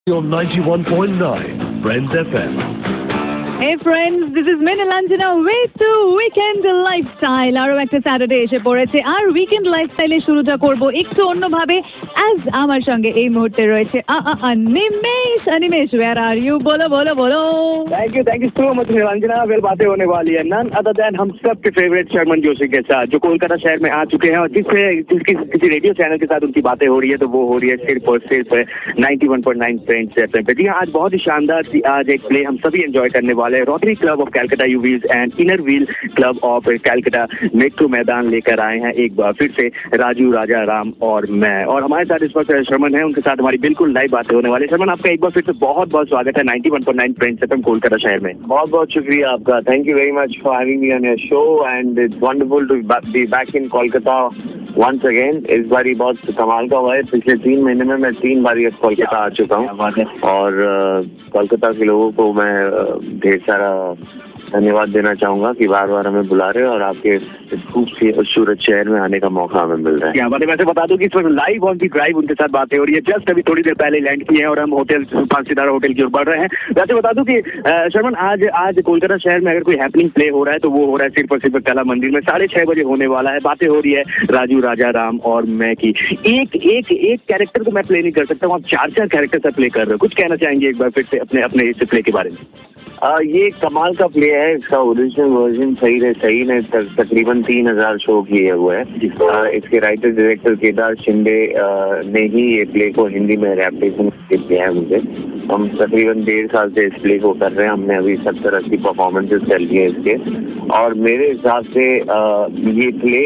on 91.9 Friends FM. Hey friends, this is Nilanjana with the Weekend Lifestyle. আরো একটা Saturday এসে পড়েছে আর weekend লাইফস্টাইলে শুরুটা করব একটু অন্যভাবে as আমার সঙ্গে এই মুহূর্তে রয়েছে Animesh, where are you? बोलो. Thank you so much Niranjana. Well बातें होने वाली है नन अदर देन हम सब के फेवरेट शर्मन जोशी के साथ जो कोलकाता शहर में आ चुके हैं और जिसकी किसी रेडियो चैनल के साथ उनकी बातें हो रही है तो वो हो रही है सिर्फ और सिर्फ 91.9 फ्रेंड्स एफएम पे। जी हाँ, आज बहुत ही शानदार आज एक प्ले हम सभी एंजॉय करने वाले हैं। Rotary club of Calcutta Yuvis and inner wheel club of Calcutta metro Maidan लेकर आए हैं एक बार फिर से राजू, राजा, राम और मैं। और हमारे साथ इस वक्त शर्मन है, उनके साथ हमारी बिल्कुल लाइव बातें होने वाली है। शर्मन, आपका एक बार फिर से बहुत बहुत स्वागत है 91.9 फ्रेंड्स एफएम कोलकाता शहर में। बहुत बहुत शुक्रिया आपका। Thank you very much for having me on your show and it's wonderful to be back in Kolkata once again. इस बार ही बहुत कमाल का हुआ है। पिछले 3 महीने में मैं 3 बार ये कोलकाता आ चुका हूँ और कोलकाता के लोगों को मैं ढेर सारा धन्यवाद देना चाहूंगा कि बार बार हमें बुला रहे हैं और आपके खूबसूरत शहर में आने का मौका हमें मिल रहा है। क्या बात है। वैसे बता दूं कि इस वक्त लाइव ऑन दी ड्राइव उनके साथ बातें हो रही है। जस्ट अभी थोड़ी देर पहले लैंड किए हैं और हम होटल 5 सितारा होटल की ओर बढ़ रहे हैं। वैसे बता दूं कि शर्मन, आज कोलकाता शहर में अगर कोई हैपनिंग प्ले हो रहा है तो वो हो रहा है सिर्फ और सिर्फ कलामंदिर में 6:30 बजे होने वाला है। बातें हो रही है राजू, राजा, राम और मैं की। एक कैरेक्टर को मैं प्ले नहीं कर सकता हूँ, आप 4 कैरेक्टर से प्ले कर रहे हो। कुछ कहना चाहेंगे एक बार फिर से अपने इस प्ले के बारे में? ये कमाल का प्ले है। इसका ओरिजिनल वर्जन सही ने तकरीबन 3000 शो किए हुए हैं। इसके राइटर डायरेक्टर केदार शिंदे ने ही ये प्ले को हिंदी में रैप्टेशन किया है मुझे। हम तकरीबन 1.5 साल से इस प्ले को कर रहे हैं। हमने अभी 70-80 परफॉर्मेंसेस कर लिए इसके और मेरे हिसाब से ये प्ले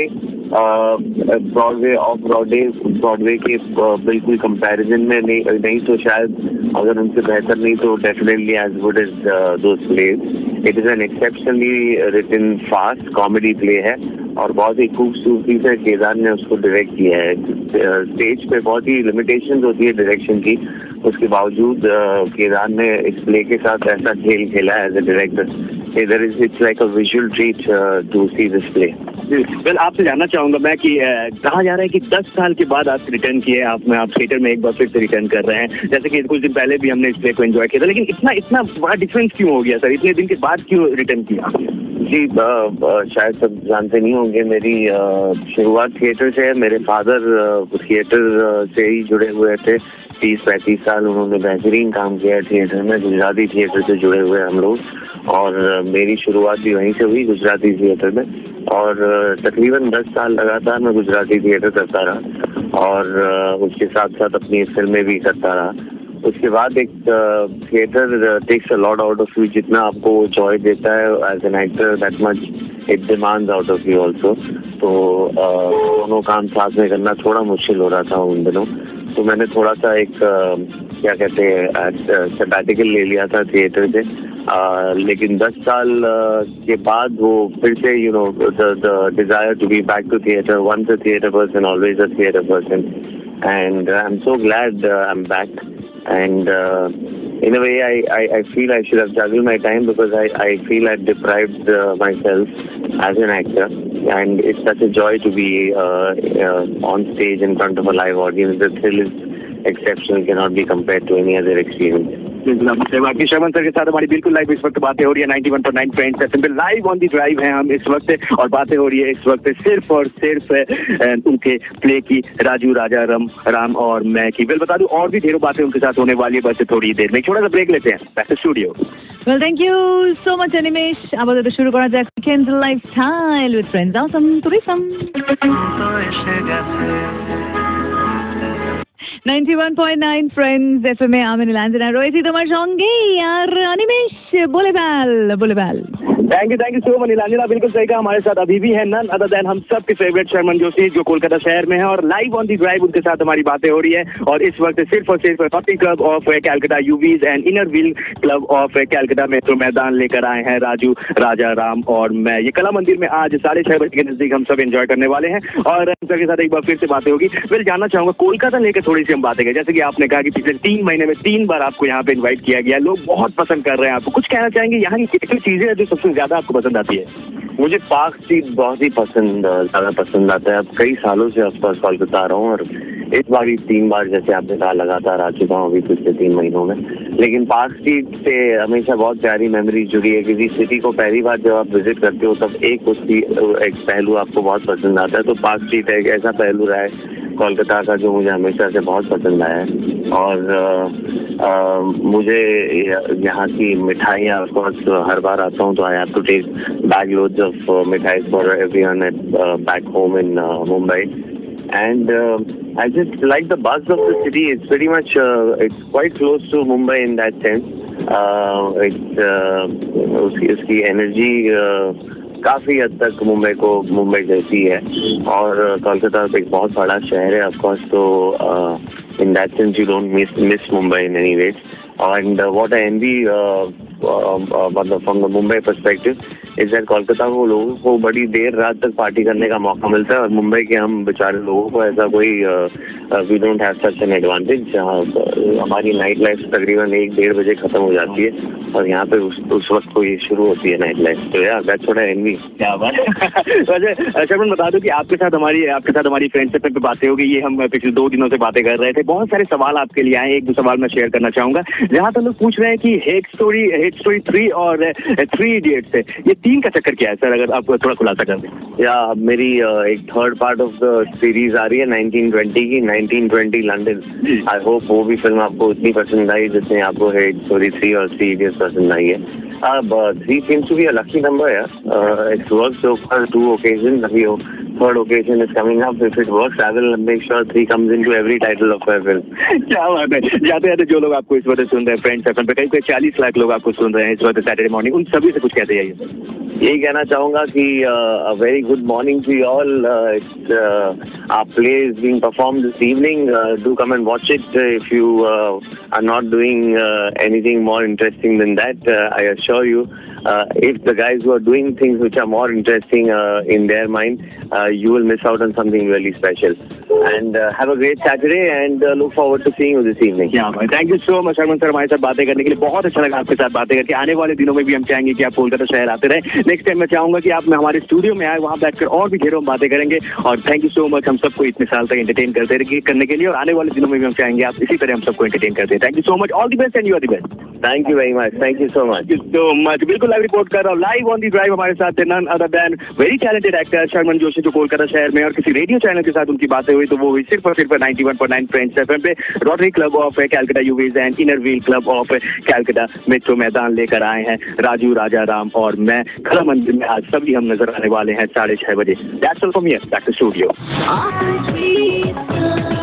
ब्रॉडवे के बिल्कुल कंपैरिजन में नहीं तो शायद अगर उनसे बेहतर नहीं तो definitely as good as those plays. It is an exceptionally written fast comedy play है और बहुत ही खूबसूरती से केदार ने उसको डायरेक्ट किया है। स्टेज पे बहुत ही लिमिटेशंस होती है डायरेक्शन की, उसके बावजूद केदार ने इस प्ले के साथ ऐसा खेल खेला है as a director. It's like a visual treat to see this play. Well, आपसे जानना चाहूंगा मैं कि कहा जा रहा है कि 10 साल के बाद आप रिटर्न किए, आप थिएटर में एक बार फिर से रिटर्न कर रहे हैं। जैसे कि कुछ दिन पहले भी हमने इस प्ले को एंजॉय किया था, लेकिन इतना बड़ा डिफरेंस क्यों हो गया सर? इतने दिन के बाद क्यों रिटर्न किया? जी, शायद सब जानते नहीं होंगे, मेरी शुरुआत थिएटर से है। मेरे फादर थिएटर से ही जुड़े हुए थे। 30-35 साल उन्होंने बेहतरीन काम किया है थिएटर में। गुजराती थिएटर से जुड़े हुए हम लोग और मेरी शुरुआत भी वहीं से हुई, गुजराती थिएटर में। और तकरीबन 10 साल लगातार मैं गुजराती थिएटर करता रहा और उसके साथ साथ अपनी फिल्में भी करता रहा। उसके बाद एक theatre takes a lot out of you. जितना आपको जॉय देता है as an actor, that much it demands out of you also. तो दोनों काम साथ में करना थोड़ा मुश्किल हो रहा था उन दिनों। तो मैंने थोड़ा सा एक क्या कहते हैं सबैटिकल ले लिया था थिएटर से। लेकिन 10 साल के बाद वो फिर से the desire to be back to theatre, once a theatre person always a theatre person, and I am so glad I am back and in a way I feel I should have juggled my time because I feel I've deprived myself as an actor, and it's such a joy to be on stage in front of a live audience. The thrill is exceptional, cannot be compared to any other experience. बाकी Sharman sir के साथ हमारी बिल्कुल live इस वक्त बातें हो रही है 91.9 फ्रेंड्स एफएम पे। लाइव ऑन दी ड्राइव है हम इस वक्त और बातें हो रही है इस वक्त सिर्फ और सिर्फ उनके प्ले की, राजू, राजा, राम और मैं की। वेल, बता दूं और भी ढेरों बातें उनके साथ होने वाली है। बस थोड़ी देर में छोटा सा ब्रेक लेते हैं back to studio. Well, thank you so much Animesh. आपातत शुरू करा जाक weekend lifestyle with friends awesome tourism 91.9 friends FM में আমি নীলাঞ্জনা রয়েছি তোমার সঙ্গে। আর अनिमेश बोले बैल। Thank you so much Nilanjana. बिल्कुल सही कहा, हमारे साथ अभी भी है नन अदर देन हम सब के फेवरेट शर्मन जोशी जो कोलकाता शहर में है और लाइव ऑन दी ड्राइव उनके साथ हमारी बातें हो रही है। और इस वक्त सिर्फ और सिर्फ rotary club of Calcutta Yuvis and inner wheel club of Calcutta metro Maidan लेकर आए हैं राजू, राजा, राम और मैं। ये कलामंदिर में आज 6:30 बजे के नजदीक हम सब एंजॉय करने वाले हैं और सर के साथ एक बार फिर से बातें होगी। वेल, जानना चाहूंगा कोलकाता लेकर थोड़ी सी हम बातें करें। जैसे कि आपने कहा कि पिछले 3 महीने में 3 बार आपको यहाँ पे इन्वाइट किया गया, लोग बहुत पसंद कर रहे हैं आपको। कुछ कहना चाहेंगे यहाँ की क्या चीजें हैं जो सबसे ज्यादा आपको पसंद आती है? मुझे पार्क स्ट्रीट बहुत ही ज़्यादा पसंद आता है। अब कई सालों से आसपास कोलकाता आ रहा हूँ और इस बार ही 3 बार जैसे आपने कहा लगातार आ चुका हूँ अभी पिछले 3 महीनों में। लेकिन पार्क स्ट्रीट से हमेशा बहुत प्यारी मेमोरी जुड़ी है। किसी सिटी को पहली बार जब आप विजिट करते हो तब एक पहलू आपको बहुत पसंद आता है। तो पार्क स्ट्रीट एक ऐसा पहलू रहा है कोलकाता का जो मुझे हमेशा से बहुत पसंद आया है। और मुझे यहाँ की मिठाइयाँ ऑफकोर्स हर बार आता हूँ तो I have to take bag loads of mithai for everyone at back home in Mumbai. And I just like the buzz of the city. It's pretty much it's quite close to Mumbai in that sense. उसकी energy काफ़ी हद तक मुंबई जैसी है। और कोलकाता एक बहुत बड़ा शहर है ऑफकोर्स, तो in that sense you don't miss Mumbai in any ways. And what I envy from the Mumbai perspective is that Kolkata को लोगों को बड़ी देर रात तक पार्टी करने का मौका मिलता है और मुंबई के हम बेचारे लोगों को ऐसा कोई we don't have such an advantage. जहाँ हमारी नाइट लाइफ तकरीबन 1-1:30 बजे खत्म हो जाती है और यहाँ पे उस वक्त को ये शुरू होती है नाइट लाइफ। तो यार दैट्स व्हाट आई एनवी। क्या बात है। शर्मन, बता दो कि आपके साथ हमारी फ्रेंडशिप पे बातें हो गई। ये हम पिछले 2 दिनों से बातें कर रहे थे। बहुत सारे सवाल आपके लिए आए, 1-2 सवाल मैं शेयर करना चाहूंगा। जहाँ तक लोग पूछ रहे हैं कि हेट स्टोरी 3 और 3 इडियट्स है, ये 3 का चक्कर क्या है सर? अगर आप थोड़ा खुलासा कर दें। या मेरी एक third part of the series आ रही है 1920 की, 1920 लंदन। आई होप वो भी फिल्म आपको उतनी पसंद आई जितनी आपको हेट स्टोरी 3 और 3 इडियट्स पसंद आई है। 3 seems to be a lucky number, yeah. It's worked so far 2 occasions. Abhi third occasion is coming up. If it works, I will make sure 3 comes into every title of my film. क्या बात है। जाते जाते जो लोग आपको इस वक्त सुन रहे हैं फ्रेंड्स एफएम पे, करीब 40 लाख लोग आपको सुन रहे हैं इस वक्त सैटरडे मॉर्निंग, उन सभी से कुछ कहते जाइए। यही कहना चाहूँगा कि a very good morning to you all. Our play is being performed this evening. Do come and watch it if you are not doing anything more interesting than that. I assure you, if the guys who are doing things which are more interesting in their mind, you will miss out on something really special. And have a great Saturday and look forward to seeing you this evening. Yeah, thank you so much Sharman sir हमारे साथ बातें करने के लिए। बहुत अच्छा लगा आपके साथ बातें करके। आने वाले दिनों में भी हम चाहेंगे कि आप कोलकाता शहर आते रहे। नेक्स्ट टाइम मैं चाहूंगा कि आप हमारे स्टूडियो में आए, वहाँ बैठकर और भी ढेरों बातें करेंगे। और थैंक यू सो मच हम सबको इतने साल तक एंटरटेन करने के लिए, और आने वाले दिनों में भी हम चाहेंगे आप इसी तरह हम सबको एंटरटेन करते हैं। Thank you so much, all the best and you are the best. Thank you very much, thank you so much. बिल्कुल लाइव रिपोर्ट कर रहा हूँ, लाइव ऑन दी ड्राइव। हमारे साथ थे none other than very talented actor Sharman Joshi, जो कोलकाता शहर में और किसी रेडियो चैनल के साथ उनकी बातें हुई तो वो हुई सिर्फ और सिर्फ 91.9 फ्रेंड्स एफएम पे। Rotary club of Calcutta Yuvis and inner wheel club of Calcutta metro Maidan लेकर आए हैं राजू, राजा राम और मैं। कलामंदिर में आज सभी हम नजर आने वाले हैं 6:30 बजे। That's all from here, back to studio.